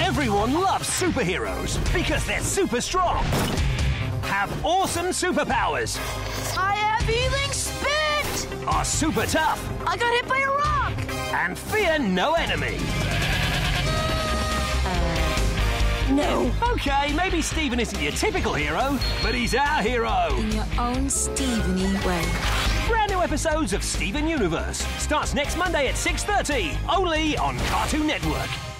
Everyone loves superheroes because they're super strong, have awesome superpowers, I have healing spit! are super tough, I got hit by a rock! and fear no enemy. No. Okay, maybe Steven isn't your typical hero, but he's our hero. In your own Steven-y way. Brand new episodes of Steven Universe starts next Monday at 6:30, only on Cartoon Network.